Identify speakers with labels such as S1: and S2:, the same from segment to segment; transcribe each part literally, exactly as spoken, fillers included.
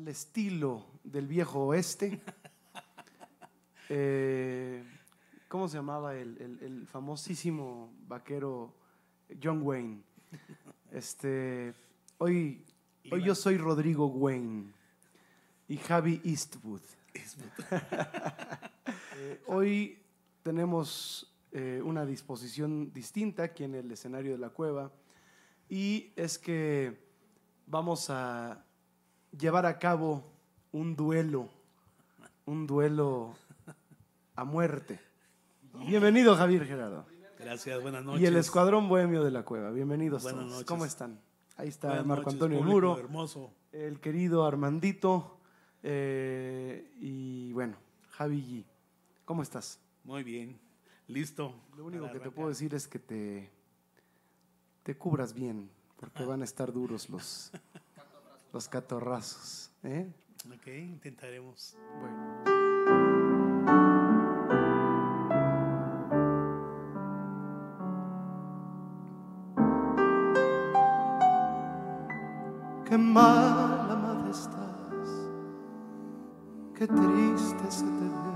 S1: estilo del viejo oeste. Eh, ¿Cómo se llamaba el, el, el famosísimo vaquero John Wayne? Este, hoy, hoy yo soy Rodrigo Wayne y Javi Eastwood. eh, hoy tenemos eh, una disposición distinta aquí en el escenario de la cueva, y es que vamos a llevar a cabo un duelo, un duelo a muerte. Bienvenido, Javier Gerardo.
S2: Gracias, buenas noches.
S1: Y el Escuadrón Bohemio de la Cueva. Bienvenidos
S2: buenas
S1: todos.
S2: noches.
S1: ¿Cómo están? Ahí está
S2: buenas
S1: Marco
S2: noches,
S1: Antonio
S2: público
S1: Muro,
S2: hermoso.
S1: El querido Armandito eh, y bueno, Javi G. ¿Cómo estás?
S2: Muy bien, listo.
S1: Lo único que
S2: arrancar.
S1: te puedo decir es que te, te cubras bien, porque van a estar duros los, los catorrazos. ¿eh?
S2: Ok, intentaremos.
S1: Bueno. Qué mala madre estás, qué triste se te ve,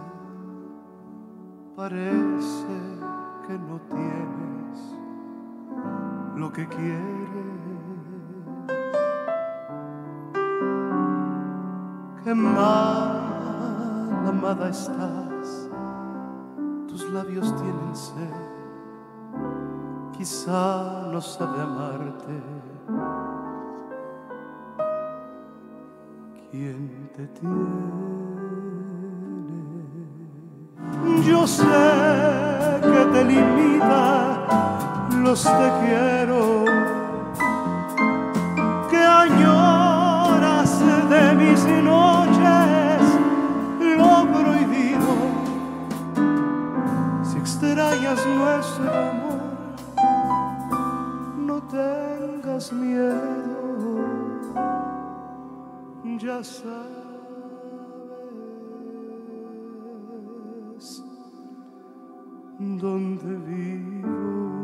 S1: parece que no tienes lo que quieres. Qué mala amada estás, tus labios tienen sed, quizá no sabe amarte. ¿Quién te tiene? Yo sé que te limita los te quiero, que añoras de mis noches lo prohibido. Si extrañas nuestro amor, no tengas miedo. Ya sabes dónde vivo.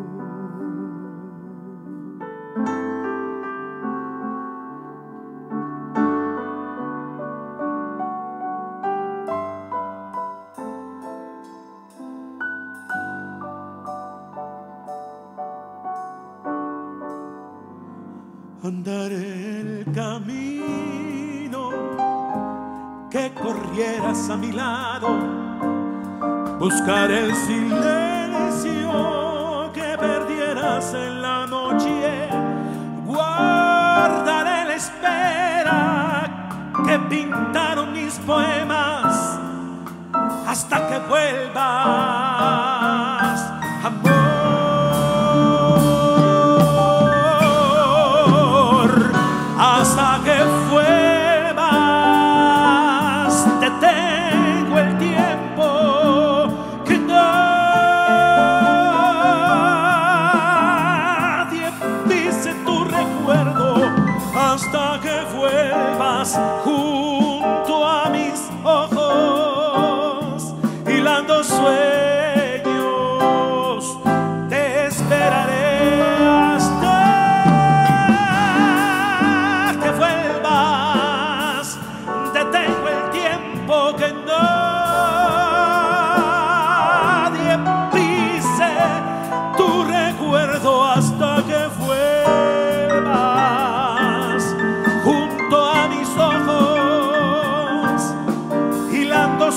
S2: Andaré el camino que corrieras a mi lado, buscar el silencio que perdieras en la noche, guardaré la espera que pintaron mis poemas hasta que vuelvas, amor. Hasta que vuelvas, detengo el tiempo que nadie pise tu recuerdo. Hasta que vuelvas junto a mis ojos, hilando sueños, te esperaré. Que nadie pise tu recuerdo hasta que vuelvas junto a mis ojos, hilando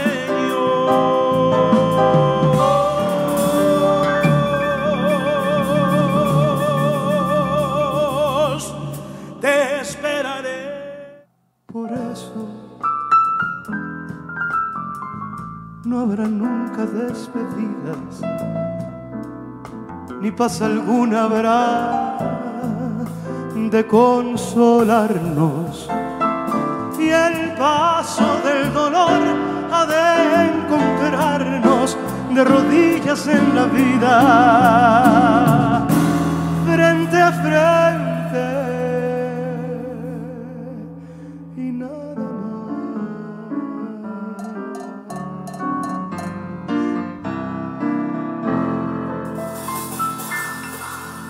S2: sueños, te esperaré.
S1: Por eso no habrá nunca despedidas, ni paz alguna habrá de consolarnos, y el paso del dolor ha de encontrarnos de rodillas en la vida, frente a frente.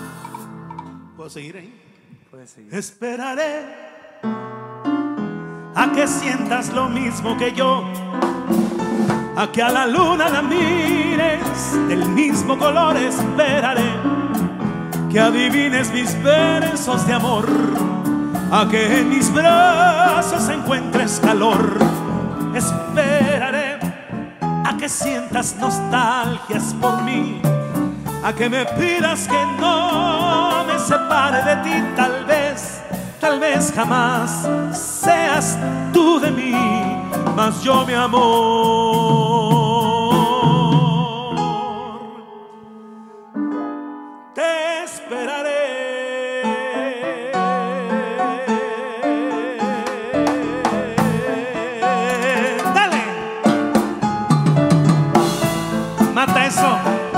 S2: ¿Puedo seguir ahí?
S1: Puedes seguir.
S2: Esperaré a que sientas lo mismo que yo, a que a la luna la mires del mismo color. Esperaré que adivines mis versos de amor, a que en mis brazos encuentres calor. Esperaré a que sientas nostalgias por mí, a que me pidas que no me separe de ti. Tal vez, tal vez jamás seas tú de mí, mas yo, mi amor, te esperaré. Dale, mata eso.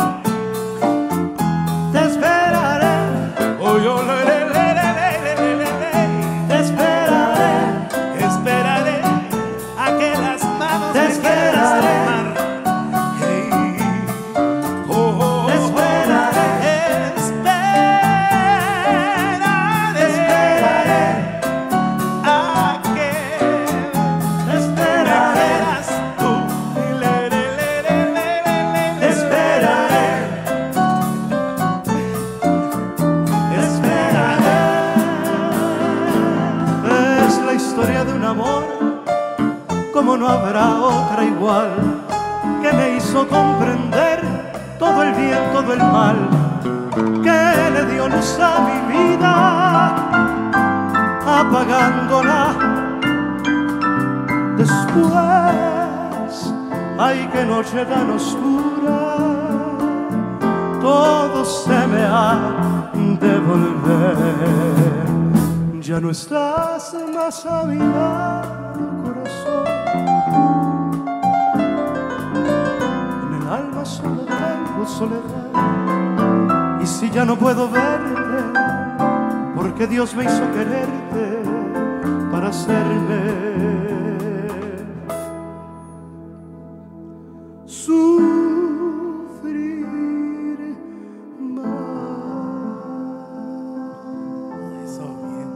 S3: Te esperaré.
S2: Oh, yo le, le, le, le, le, le, le, le.
S3: Te esperaré.
S2: Esperaré a que las manos
S3: Te
S2: me quieras
S3: esperaré.
S2: tomar. Hey. Oh, oh, oh.
S3: Te esperaré.
S2: Esperaré.
S3: Te esperaré.
S2: A que
S3: Te
S2: me
S3: esperaré.
S2: quieras tú. Le, le, le, le, le, le, le.
S3: Te esperaré. Te esperaré. Es la historia de un amor como no habrá otra igual, que me hizo comprender todo el bien, todo el mal, que le dio luz a mi vida, apagándola después. Ay, qué noche tan oscura, todo se me ha de volver. Ya no estás más a mi lado, corazón. En el alma solo tengo soledad. Y si ya no puedo verte, porque Dios me hizo quererte para hacerme sufrir más.
S2: Eso, bien.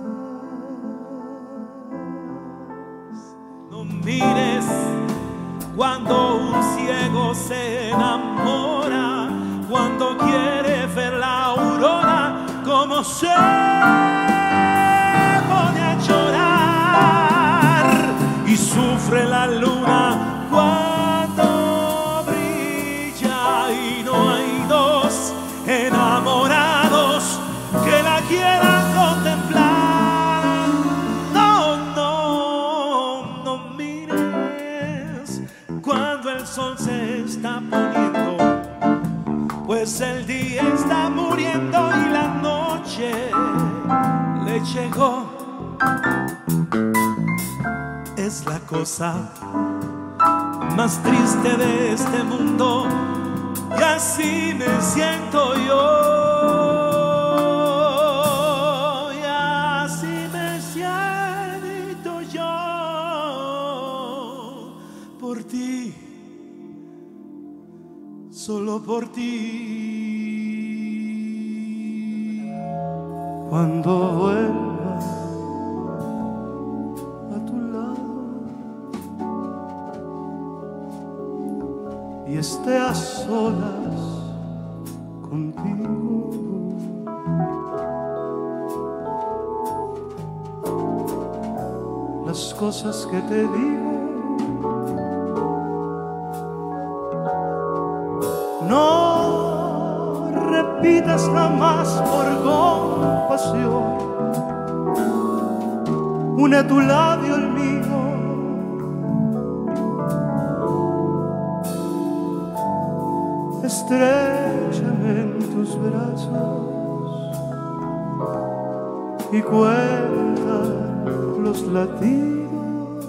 S2: No mires cuando un ciego se enamora, cuando quiere ver la aurora, como se pone a llorar y sufre la luna cuando brilla, y no hay dos enamorados que la quieran contemplar. No, no, no mires cuando el sol se está poniendo, pues el día está muriendo y la noche le llegó. Es la cosa más triste de este mundo, y así me siento yo, y así me siento yo, por ti, solo por ti.
S3: Cuando vuelva a tu lado y esté a solas contigo, las cosas que te digo no repitas jamás por compasión. Une tu labio al mío, estréchame en tus brazos y cuenta los latidos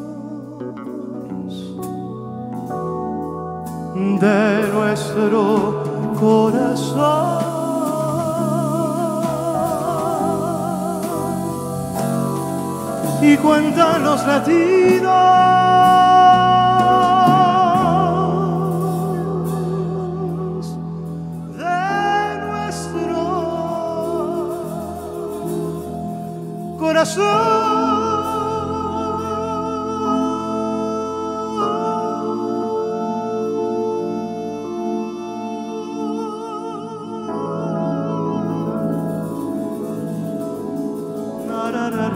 S3: de nuestro corazón. Y cuenta los latidos de nuestro corazón.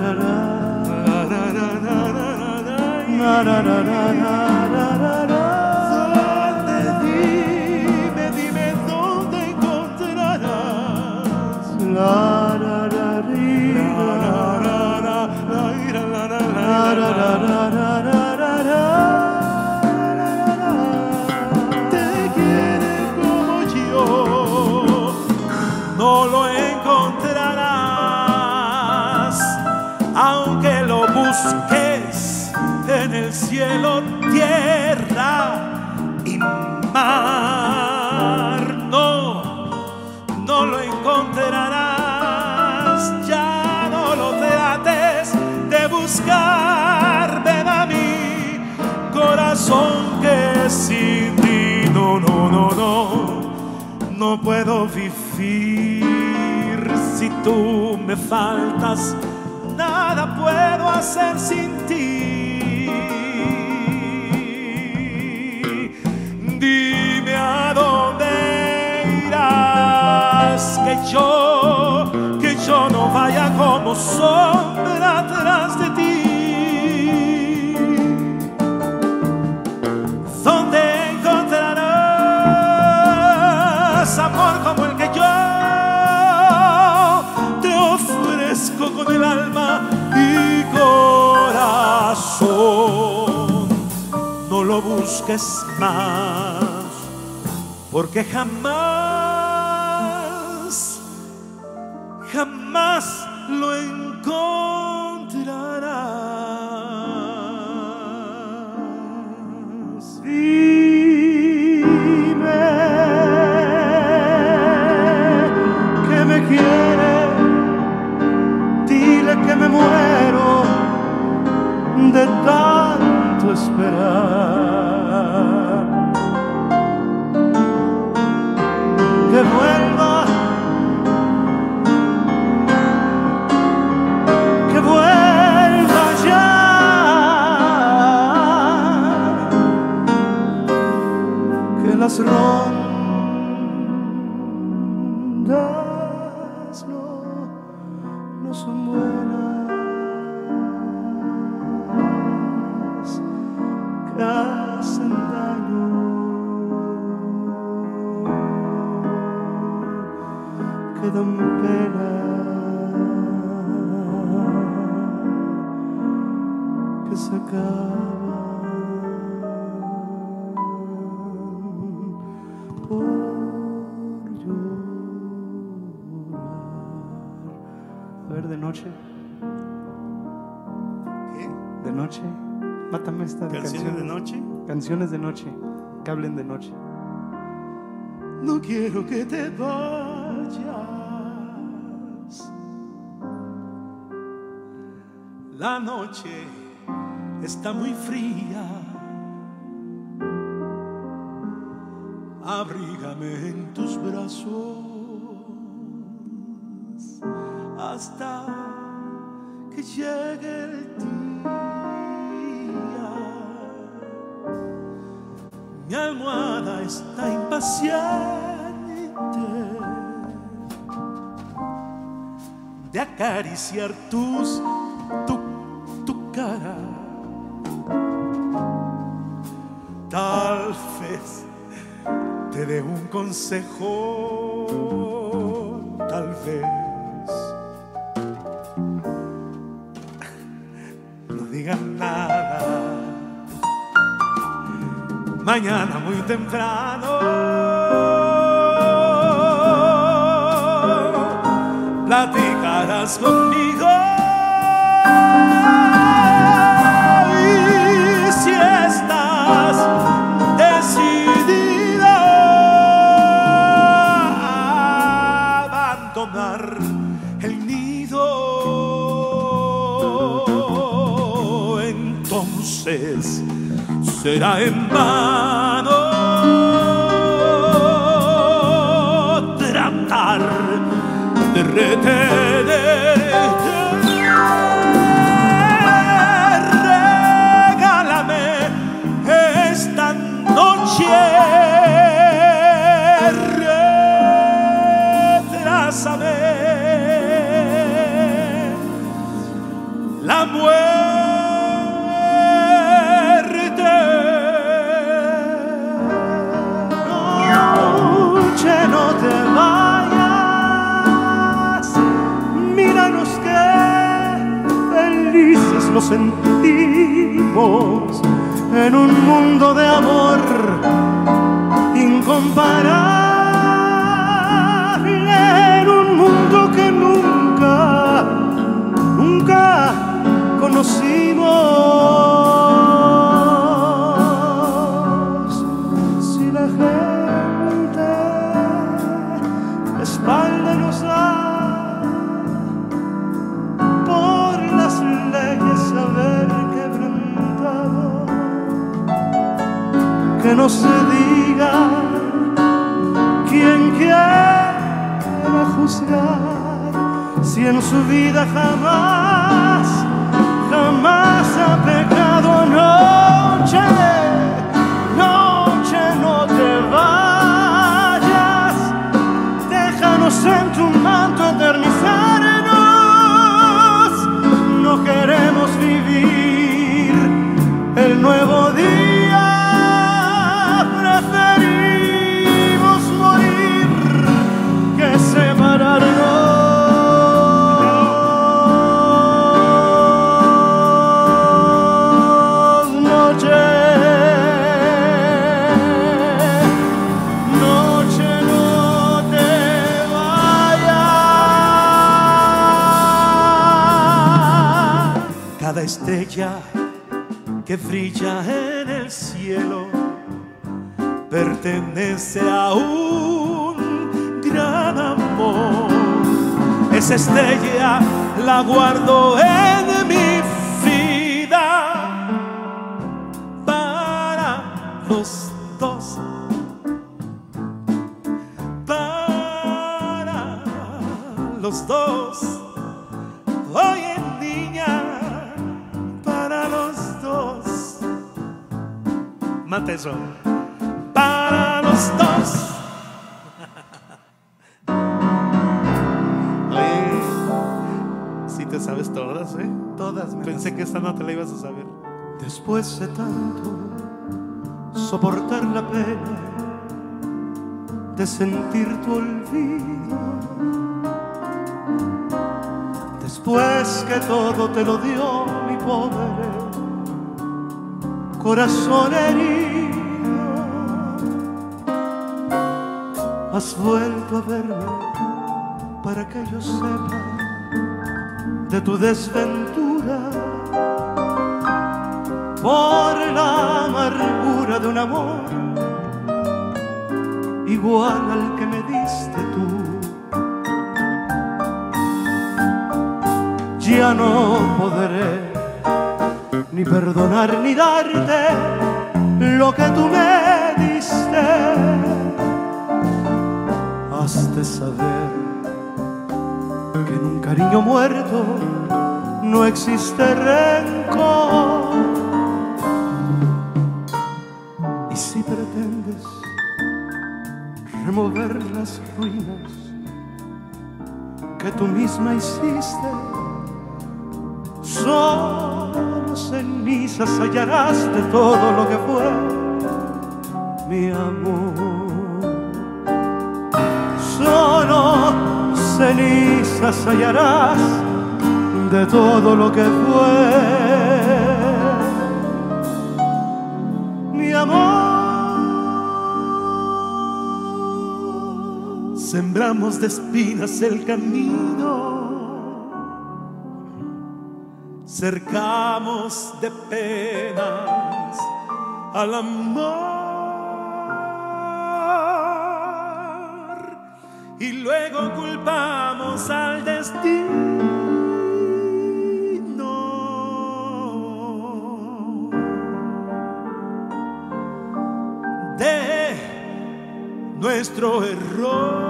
S2: Dime, dime dónde encontrarás la la la te quiere como yo, no lo encontrarás, aunque lo busques en el cielo, tierra y mar. No, no lo encontrarás, ya no lo trates de buscar. Ven a mí, corazón, que sin ti no, no, no, no, no puedo vivir. Si tú me faltas, nada puedo hacer sin ti. Dime a dónde irás, que yo, que yo no vaya como sombra atrás de ti. ¿Dónde encontrarás amor como el que yo te ofrezco con el alma y corazón? No lo busques más, porque jamás, jamás lo encontrarás.
S3: Dime que me quiere, dile que me muero de tanto esperar, que vuelva, que vuelva ya, que las rondas no, no son buenas, que hacen daño, que dan pena, que se acaban por llorar. A ver, de noche.
S2: ¿Qué?
S3: De noche. Mátame esta de
S2: ¿Canciones de noche?
S3: Canciones de noche, que hablen de noche.
S2: No quiero que te vayas. La noche está muy fría. Abrígame en tus brazos hasta que llegue el día. Mi almohada está impaciente de acariciar tus, tu, tu cara. Tal vez te dé un consejo, tal vez. No digas nada. Mañana muy temprano platicarás conmigo. Y si estás decidido a abandonar el nido, entonces será en vano tratar de retenerte. Regálame esta noche, retrásame
S3: lo sentimos en un mundo de amor incomparable, en un mundo que nunca, nunca conocimos. Si la gente la espalda nos da por las leyes haber quebrantado, que no se diga quien quiera juzgar, si en su vida jamás, jamás ha pecado. Noche, noche, no te vayas, déjanos en tu manto eternizarnos. No queremos vivir el nuevo día, preferimos morir que separarnos.
S2: Cada estrella que brilla en el cielo pertenece a un gran amor. Esa estrella la guardo en mi vida para los dos, para los dos. Oye, niña, para los dos. Mate eso. Para los dos. Oye, si te sabes todas, ¿eh?
S1: Todas.
S2: Pensé que esta no te la ibas a saber.
S3: Después de tanto soportar la pena de sentir tu olvido, después que todo te lo dio mi pobre corazón herido, has vuelto a verme para que yo sepa de tu desventura, por la amargura de un amor igual al que me diste tú. Ya no podré ni perdonar ni darte lo que tú me diste. Has de saber que en un cariño muerto no existe rencor. Y si pretendes remover las ruinas que tú misma hiciste, solo cenizas hallarás de todo lo que fue mi amor. Solo cenizas hallarás de todo lo que fue mi amor.
S2: Sembramos de espinas el camino, cercamos de penas al amor, y luego culpamos al destino de nuestro error.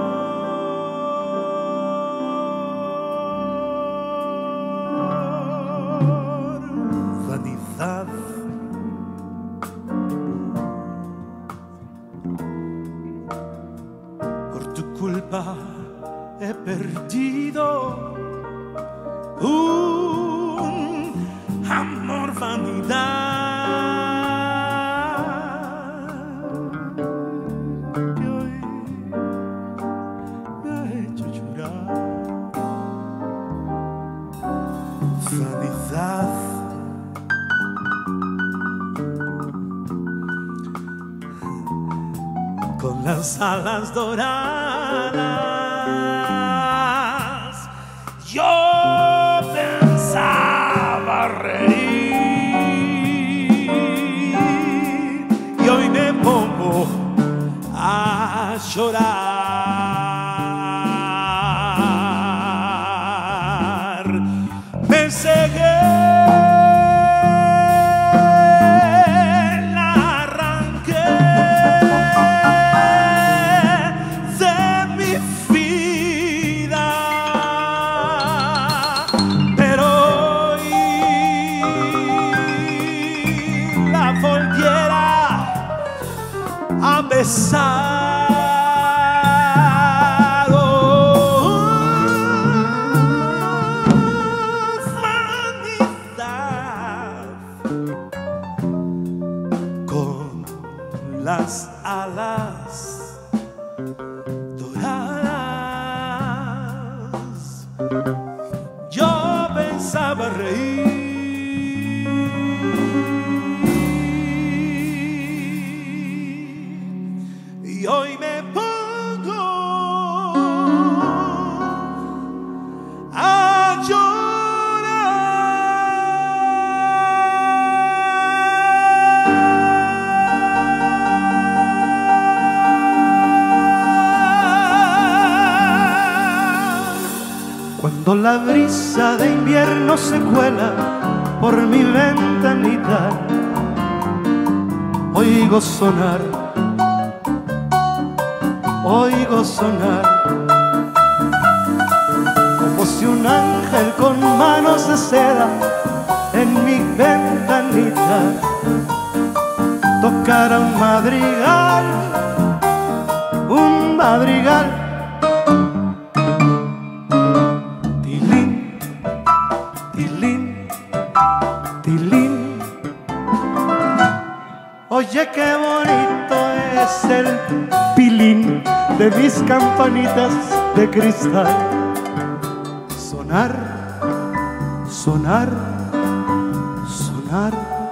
S2: Por tu culpa he perdido un amor, vanidad, que hoy me ha hecho llorar. Vanidad las alas doradas. Yo pensaba reír y hoy me pongo a llorar. Me cegué, besar, oh, vanidad, con las alas doradas. Yo pensaba reír y hoy me pongo a llorar.
S3: Cuando la brisa de invierno se cuela por mi ventanita, oigo sonar, oigo sonar, como si un ángel con manos de seda en mi ventanita tocara un madrigal, un madrigal. Tilín, tilín, tilín. Oye, qué bonito es el pilín de mis campanitas de cristal. Sonar, sonar, sonar.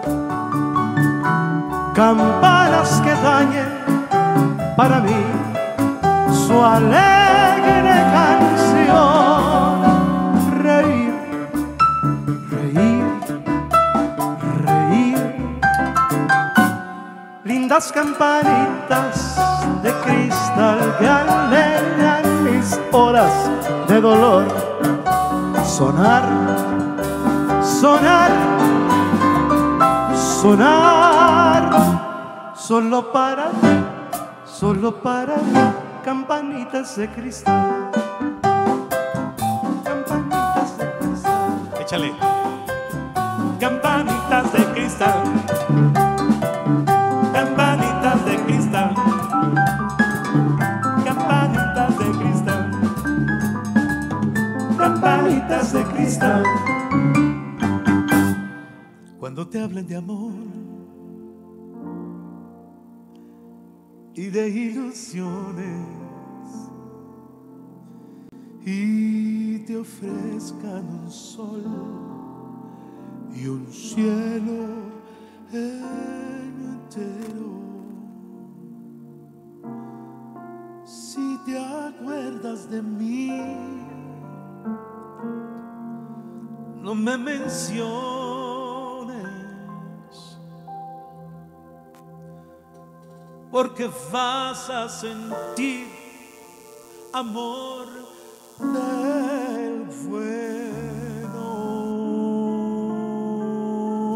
S3: Campanas que dañen para mí su alegre canción. Reír, reír, reír. Lindas campanitas de cristal que alegran mis horas de dolor. Sonar, sonar, sonar. Solo para mí, solo para mí. Campanitas de cristal, campanitas de cristal.
S2: Échale. Campanitas de cristal, campanitas de cristal, campanitas de cristal, campanitas de cristal. Cuando te hablen de amor y de ilusiones y te ofrezcan un sol y un cielo entero, si te acuerdas de mí, no me menciones, porque vas a sentir amor del bueno.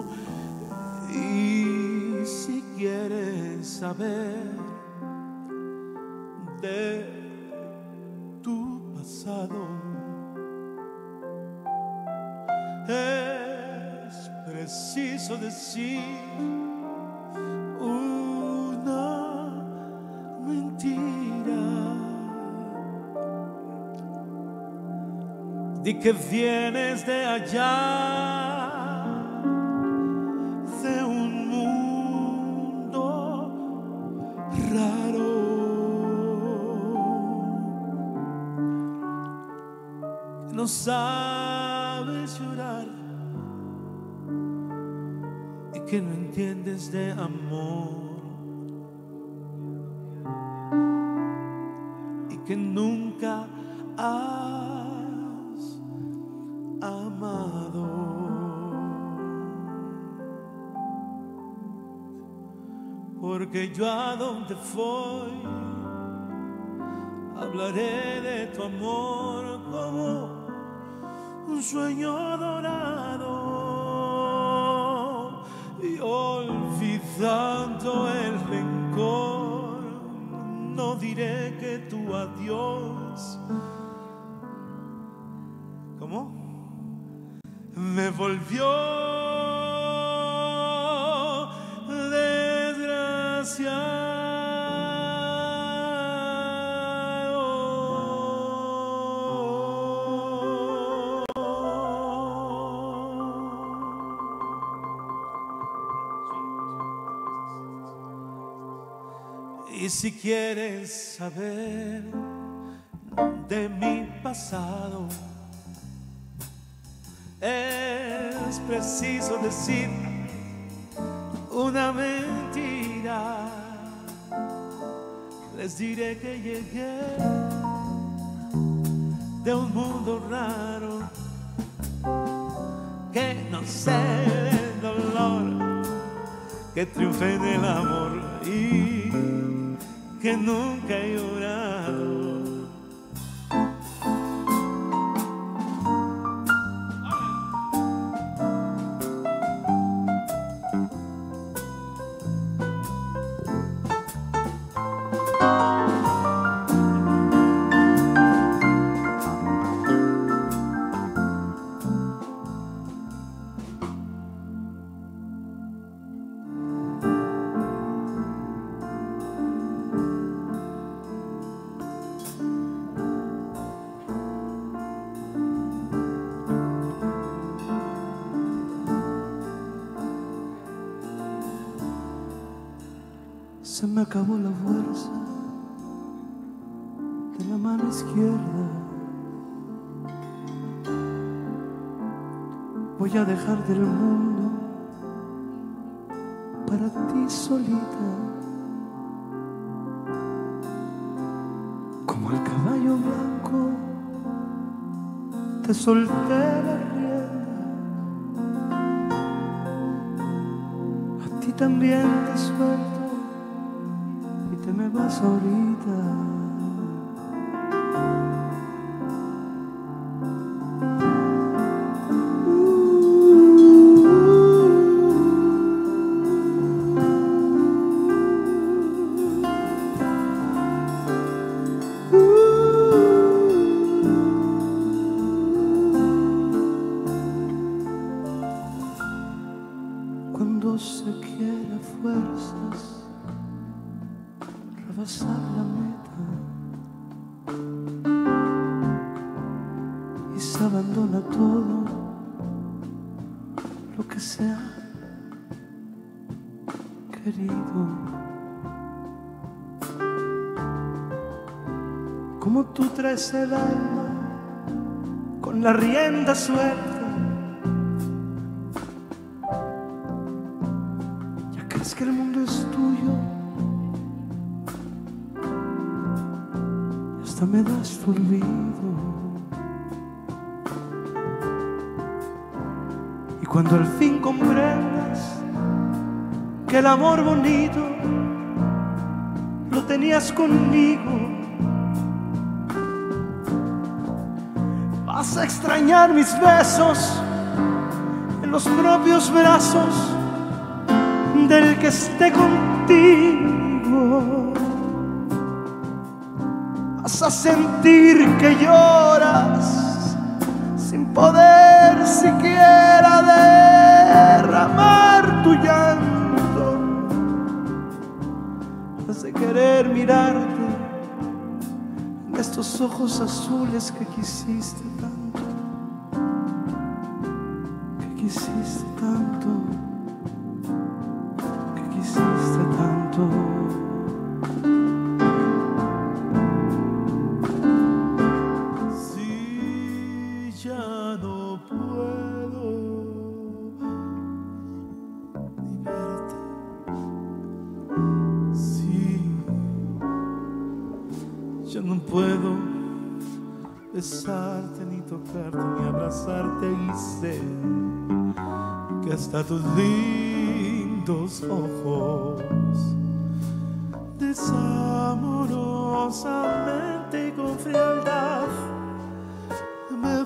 S2: Y si quieres saber de tu pasado, es preciso decir una mentira. Di que vienes de allá, de un mundo raro, no sabes llorar y que no entiendes de amor. que nunca has amado. Porque yo a donde voy hablaré de tu amor como un sueño dorado, y olvidando el rencor no diré que tu adiós, ¿cómo? Me volvió desgraciado. Y si quieres saber de mi pasado, es preciso decir una mentira. Les diré que llegué de un mundo raro, que no sé del dolor, que triunfé en el amor y que nunca he llorado.
S3: Se me acabó la fuerza de la mano izquierda. Voy a dejar del mundo para ti solita. Como el caballo blanco te solté la rienda. A ti también te suelto y te me vas ahorita. Cuando se quiere a fuerzas rebasar la meta y se abandona todo lo que se ha querido. Como tú traes el alma con la rienda suelta, es que el mundo es tuyo y hasta me das tu olvido. Y cuando al fin comprendas que el amor bonito lo tenías conmigo, vas a extrañar mis besos en los propios brazos del que esté contigo. Vas a sentir que lloras sin poder siquiera derramar tu llanto. Has de querer mirarte en estos ojos azules que quisiste tanto, que quisiste tanto, quisiste tanto.
S2: Si ya no puedo ni verte, si ya no puedo besarte, ni tocarte, ni abrazarte, y sé que hasta tus lindos ojos desamorosamente y con frialdad me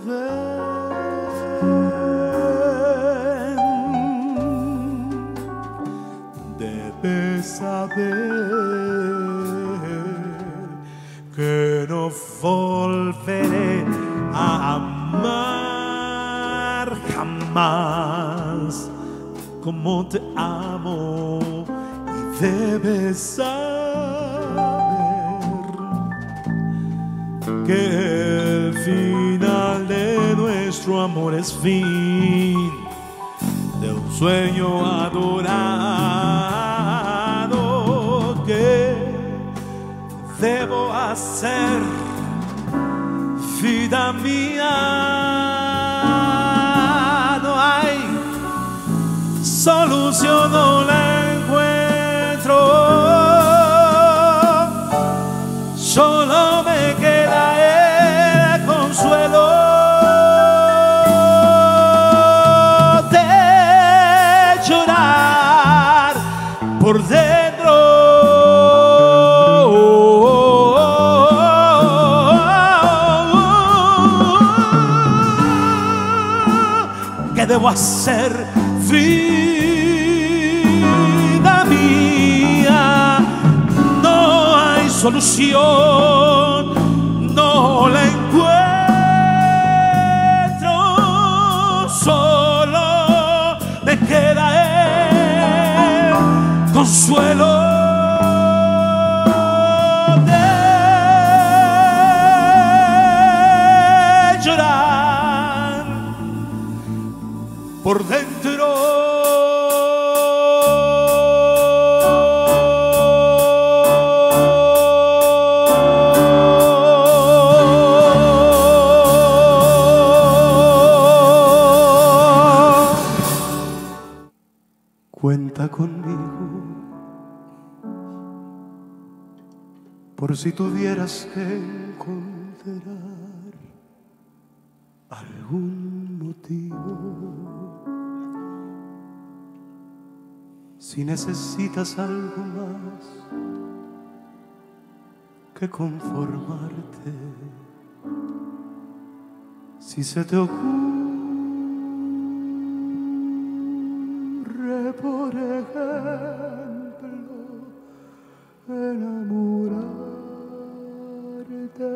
S2: ven. Debes saber que no volveré a amar jamás como te amo, y debes saber que el final de nuestro amor es fin de un sueño adorado que debo hacer vida mía. No hay solución, no la encuentro, solo me queda el consuelo de llorar por dentro. ¿Qué debo hacer, vida mía? No hay solución, no la encuentro, solo me queda el consuelo de llorar por dentro.
S3: Cuenta conmigo por si tuvieras que encontrar algún motivo. Si necesitas algo más que conformarte, si se te ocurre, por ejemplo, enamorarte,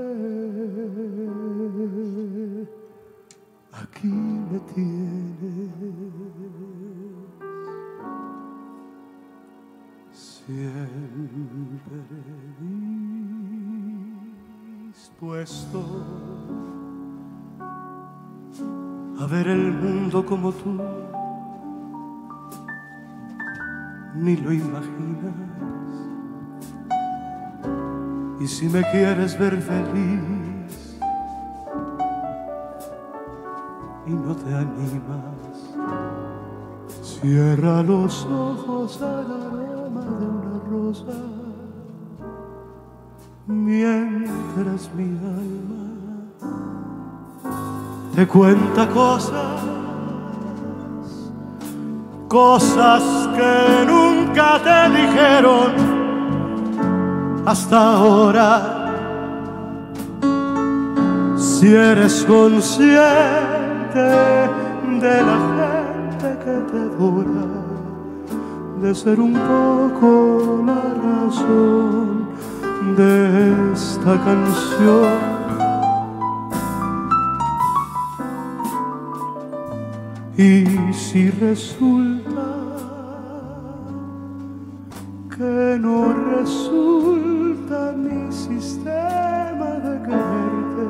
S3: aquí me tienes, siempre dispuesto a ver el mundo como tú ni lo imaginas. Y si me quieres ver feliz y no te animas, cierra los ojos al aroma de una rosa, mientras mi alma te cuenta cosas, cosas que nunca te dijeron hasta ahora. Si eres consciente de la gente que te adora, de ser un poco la razón de esta canción, y si resulta que no resulta mi sistema de quererte,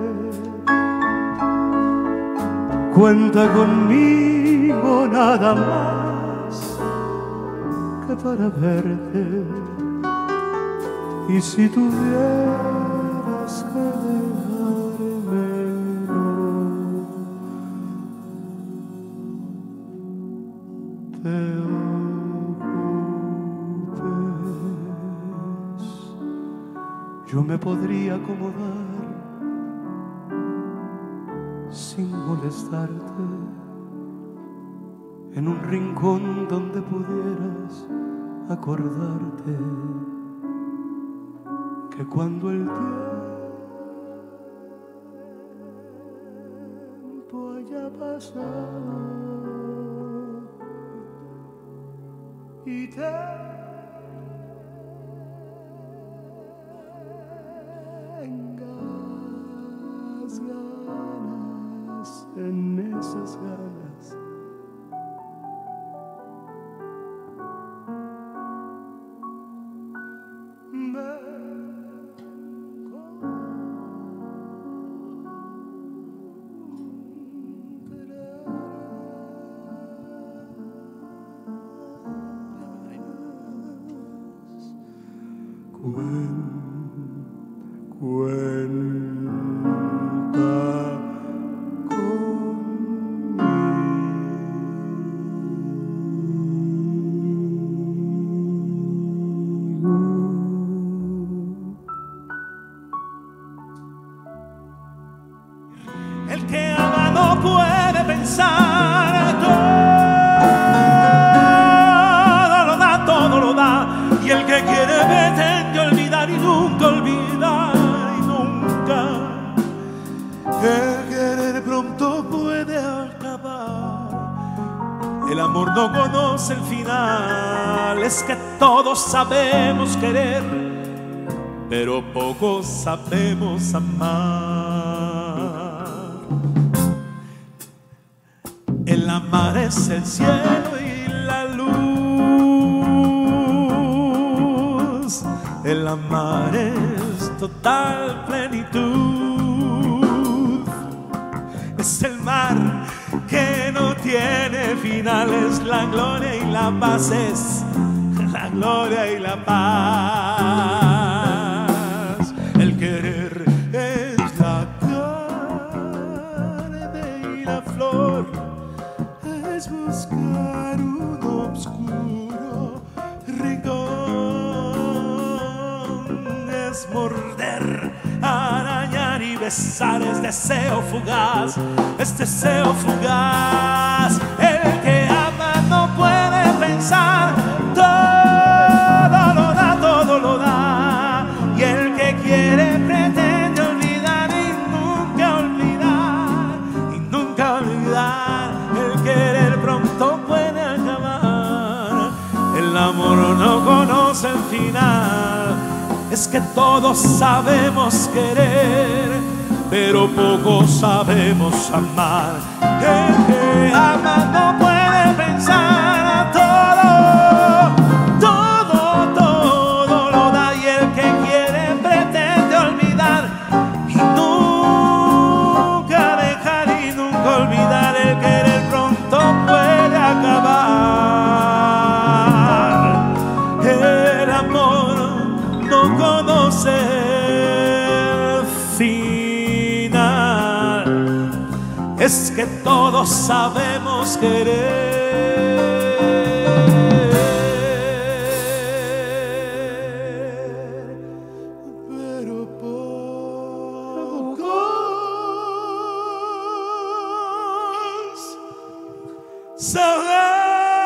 S3: cuenta conmigo nada más que para verte. Y si tuvieras que dejarme, no te ocupes, yo me podría acomodar sin molestarte, en un rincón donde pudieras acordarte que cuando el tiempo haya pasado y tengas ganas, en esas ganas
S2: El que ama no puede pensar, todo lo da, todo lo da. Y el que quiere pretende olvidar y nunca olvidar, y nunca. El querer pronto puede acabar. El amor no conoce el final. Es que todos sabemos querer, pero pocos sabemos amar. El amar es el cielo y la luz. El amar es total plenitud. Es el mar que no tiene final. Es la gloria y la paz. Es la gloria y la paz. El querer es la carne y la flor. Es buscar un obscuro rincón, es morder, arañar y besar, es deseo fugaz, es deseo fugaz. El que ama no puede pensar, todo lo da, todo lo da. Y el que quiere pretende olvidar y nunca olvidar, y nunca olvidar. El querer pronto puede acabar. El amor no conoce el final. Es que todos sabemos querer, pero pocos sabemos amar. El que ama no puede pensar, todo, todo, todo lo da. Y el que quiere pretende olvidar y nunca dejar y nunca olvidar. El querer pronto puede acabar. El amor no conoce el final. Es que todos sabemos querer, pero pocos sabemos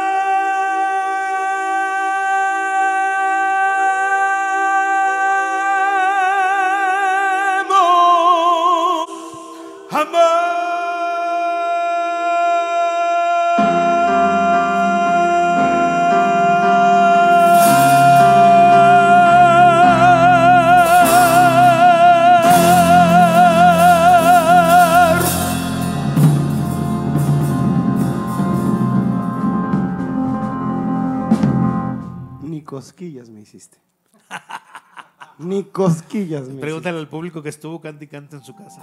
S2: amar.
S1: Ni cosquillas me hiciste. Ni cosquillas me
S2: Pregúntale al público que estuvo cante y cante en su casa.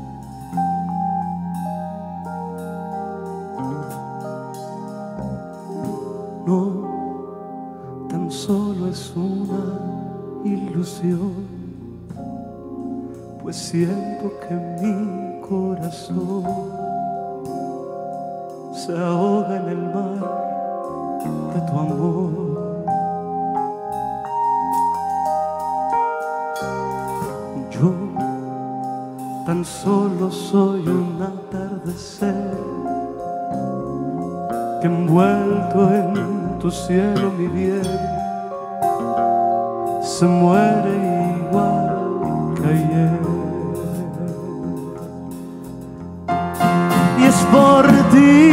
S3: No, tan solo es una ilusión, pues siento que mi corazón se ahoga en el mar de tu amor. Yo tan tan solo soy un atardecer que envuelto en tu cielo mi bien se muere igual que ayer. Y es por ti,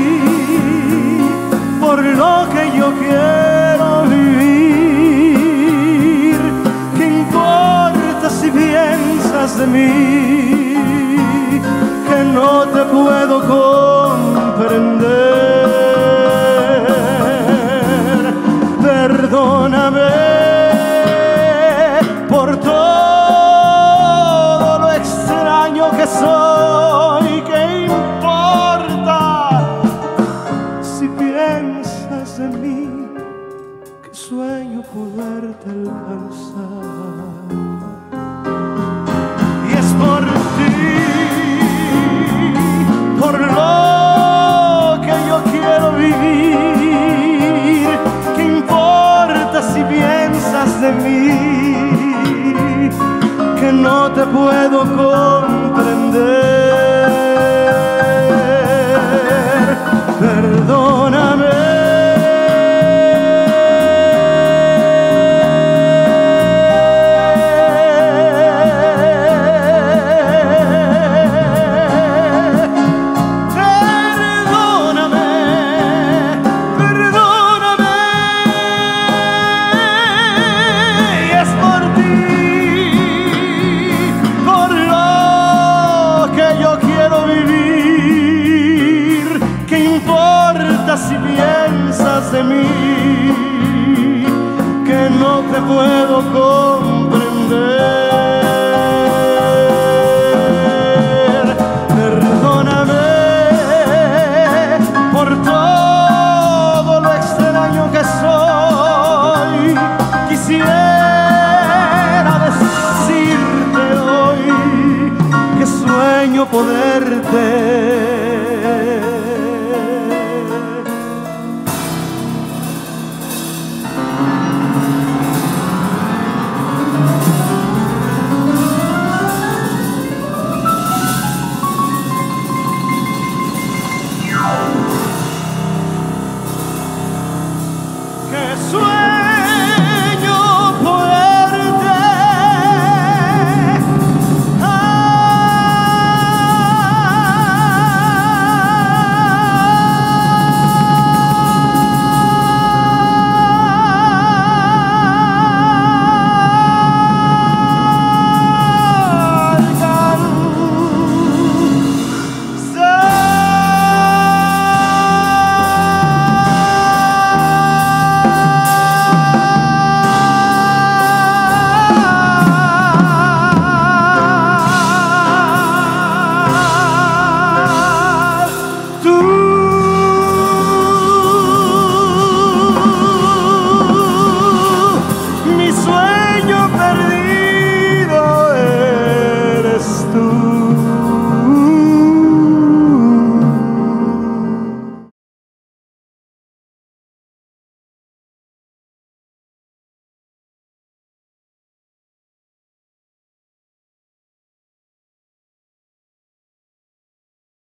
S3: por lo que yo quiero vivir. ¿Qué importa si piensas de mí? Que no te puedo comprender. Perdóname por todo lo extraño que soy. ¿Qué importa si piensas de mí? Que sueño poderte alcanzar. Y es por ti, por lo que yo quiero vivir. ¿Qué importa si piensas de mí? Que no te puedo comprender. Perdóname. Si piensas de mí, que no te puedo comprender. Perdóname por todo lo extraño que soy. Quisiera decirte hoy que sueño poderte